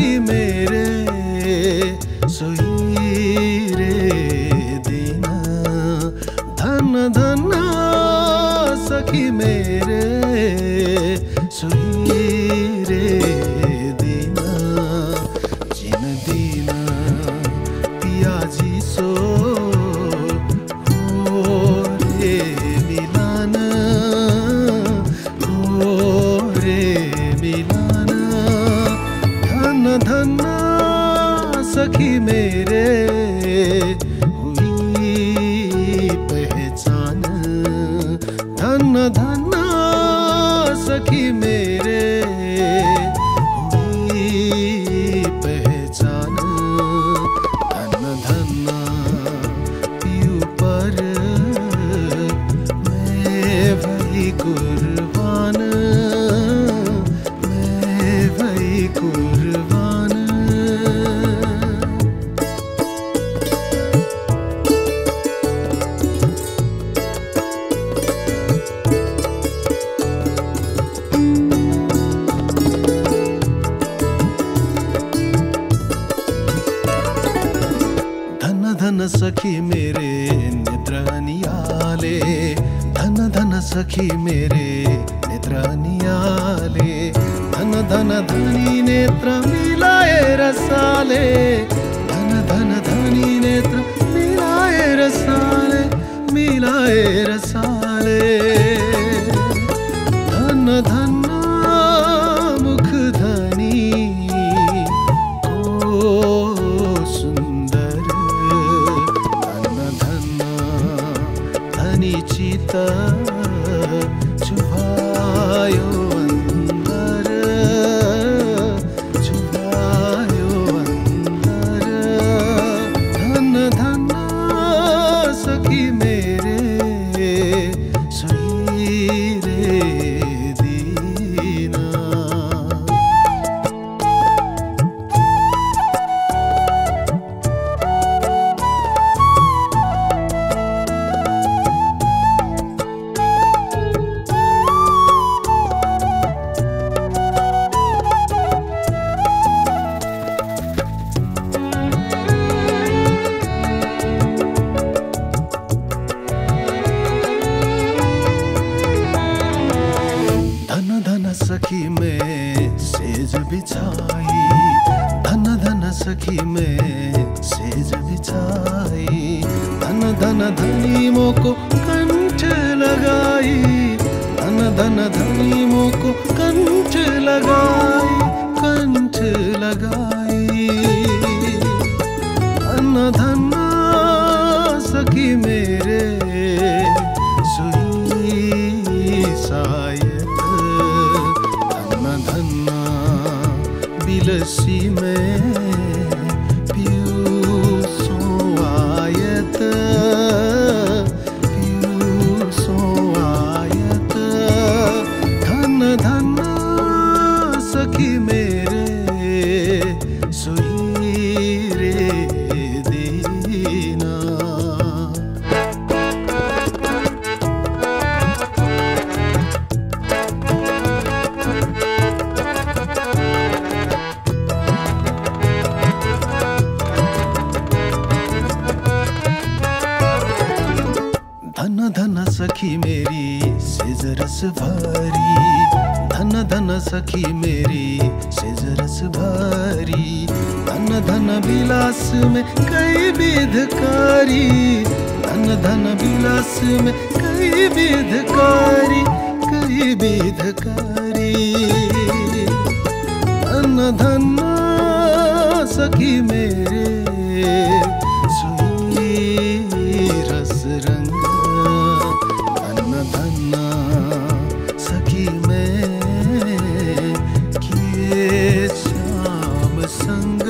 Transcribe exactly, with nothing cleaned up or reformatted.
सखी मेरे सोई रे दीना। धन धन सखी मेरे सोई रे दीना। जिन दीना पिया जी सो हो रे मिलन, हो रे मिलन। धन धन सखी मेरे हुई पहचान। धन धन सखी मेरे हुई पहचान। धन धन पियू पर मैं भई कुर्बान, मैं भई कुर्बान। धन सखी मेरे निद्रानियाले। धन धन सखी मेरे निद्रानियाले। धन धन धनी नेत्र मिलाए रसाले। धन धन धनी नेत्र मिलाए रसाले, मिलाए रसाले। धन धन मुख धनी को सुंदर। चित छुभायो अंदर, छुभायो अंदर। धन धन सखी मेरे सोई रे दीना। सखी में सेज बिछाई। धन धन सखी में सेज बिछाई। धन धन धनी मोको कंठ लगाई। धन धन धनी मोको कंठ लगाई, कंठ लगाई। धन धन सखी मेरे सोई सायत। धन बिलसी में पियू सो आयत, पियू सो आयत। धन धन सखी मेरे सोई रे दीना। धन धन सखी मेरी सेज रस भरी। धन धन सखी मेरी सेज रस भरी। धन धन विलास में कई विधकारी। धन धन विलास में कई विधकारी, कई विधकारी। धन धन सखी मेरे सोई रस रंग। धन धन सखी में किए श्याम संग।